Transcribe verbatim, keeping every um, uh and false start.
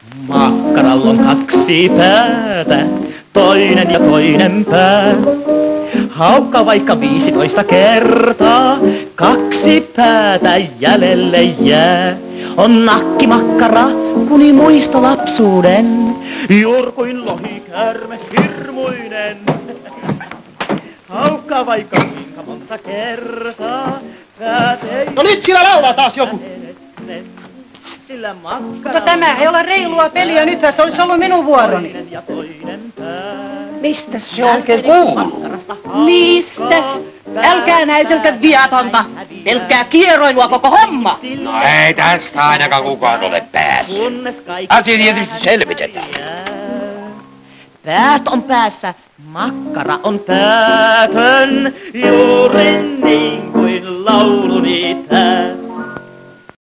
Makkaralla on kaksi päätä, toinen ja toinen pää. Haukka vaikka viisitoista kertaa, kaksi päätä jäljelle jää. On nakkimakkara, kuni muisto lapsuuden, juuri kuin lohikäärme hirmuinen. Haukka vaikka kuinka monta kertaa, päät ei... No nyt sillä laulaa taas joku. Sillä mutta tämä ei ole reilua peliä, nythän se olisi ollut minun vuoroni. Mistä se oikein kuuluu? Mistäs? Älkää näytelkö viatonta. Pelkkää kieroilua koko homma. No ei tästä ainakaan kukaan ole päässyt. Asia tietysti selvitetään. Päät on päässä, makkara on päätön, juuri niin kuin lauluni tää.